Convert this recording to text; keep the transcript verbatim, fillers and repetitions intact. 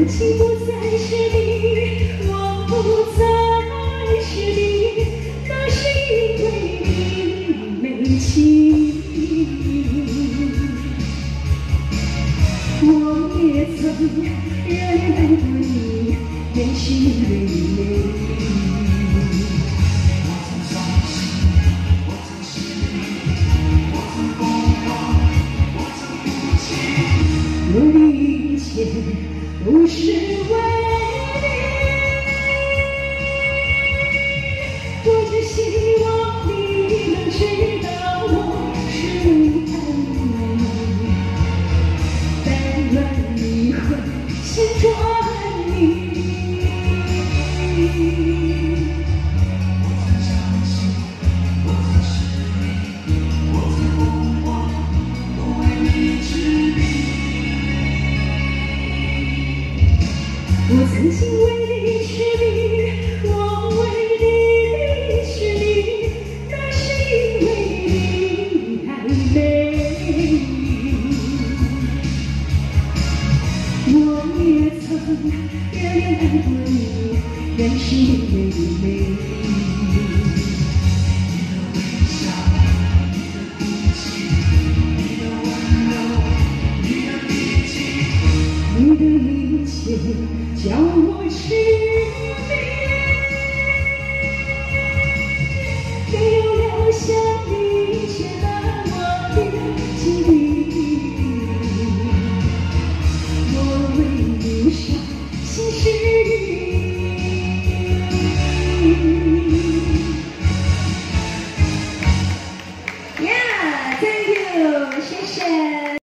情不再是你，我不再是你，那是因为你没情。我也曾热恋爱过你，也是因为你美丽。我曾伤心，我曾失意，我曾疯狂，我曾哭泣，我的一切都是为你。我只希望你能知道我是为爱你，但愿你会心转意。我曾伤心，我曾失意，我曾疯狂，我为你痴迷。我曾经为你痴迷，我为你痴迷，那是因为你太美。我也曾热恋爱过你，也是因为你美丽。你的微笑，你的哭泣，你的温柔，你的脾气，你的一切叫我